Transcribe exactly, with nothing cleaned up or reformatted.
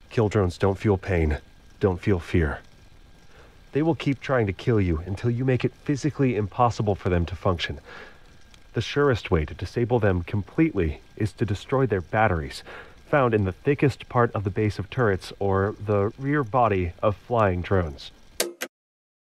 Kill drones don't feel pain, don't feel fear. They will keep trying to kill you until you make it physically impossible for them to function. The surest way to disable them completely is to destroy their batteries, found in the thickest part of the base of turrets or the rear body of flying drones.